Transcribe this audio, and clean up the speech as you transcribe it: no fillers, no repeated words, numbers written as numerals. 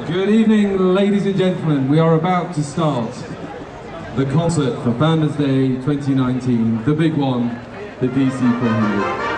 Good evening, ladies and gentlemen. We are about to start the concert for Founders Day 2019, the big one, the DC 400.